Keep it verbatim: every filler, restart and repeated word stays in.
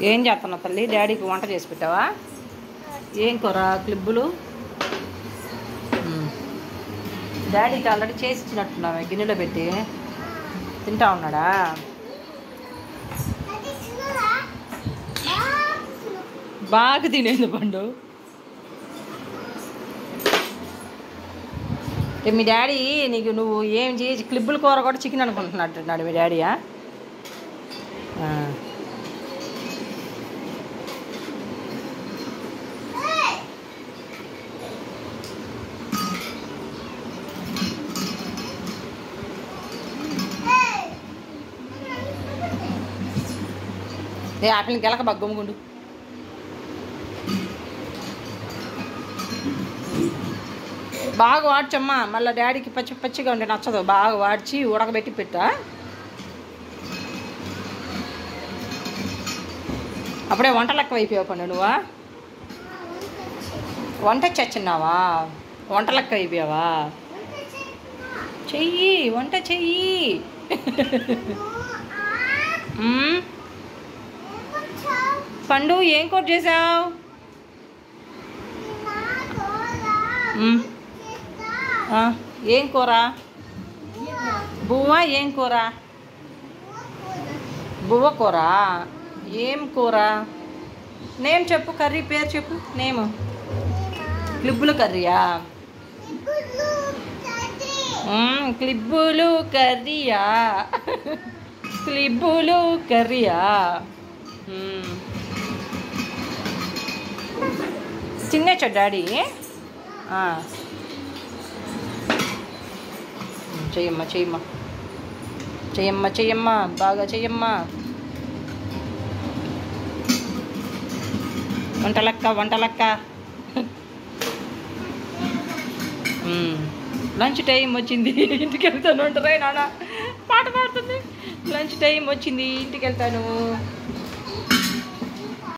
ఏం చేస్తున్నావు తల్లి? డాడీకి వంట చేసి పెట్టావా? ఏం కూర? క్లిబ్బులు. డాడీకి ఆల్రెడీ చేసి ఇచ్చినట్టున్నావే, గిన్నెలో పెట్టి తింటా ఉన్నాడా? బాగా తినేది పండు. మీ డాడీ నీకు నువ్వు ఏం చేసి క్లిబ్బుల కూర కూడా చికెన్ అనుకుంటున్నట్టున్నాడు మీ డాడీయా? ఏ ఆటని గెలక బగ్గమ్ముకుండు. బాగా వాడ్చమ్మా, మళ్ళీ డాడీకి పచ్చి పచ్చిగా ఉంటే నచ్చదు. బాగా వాడ్చి ఉడకబెట్టి పెట్టా. అప్పుడే వంట లెక్క అయిపోయావు పండు నువ్వా? వంట చచ్చిన్నావా? వంట లెక్క అయిపోయావా? చెయ్యి వంట చెయ్యి. పండు ఏం కూర చేసావు? ఏం కూర? బువ్వ. ఏం కూర? బువ్వ కూర. ఏం కూర? నేమ్ చెప్పు, కర్రీ పేరు చెప్పు. నేమ్ క్లిబ్బులు కర్రీయా? క్లిబ్బులు కర్రీయా? క్లిబ్బులు కర్రీయా? తినేచ్చా డాడీ? చెయ్యమ్మా చెయ్యమ్మా చెయ్యమ్మా చెయ్యమ్మా బాగా చెయ్యమ్మా. వంటలక్క వంటలక్క. లంచ్ టైం వచ్చింది, ఇంటికి వెళ్తాను. ఉంటారా నాన్న? పాట పాడుతుంది. లంచ్ టైం వచ్చింది, ఇంటికి వెళ్తాను.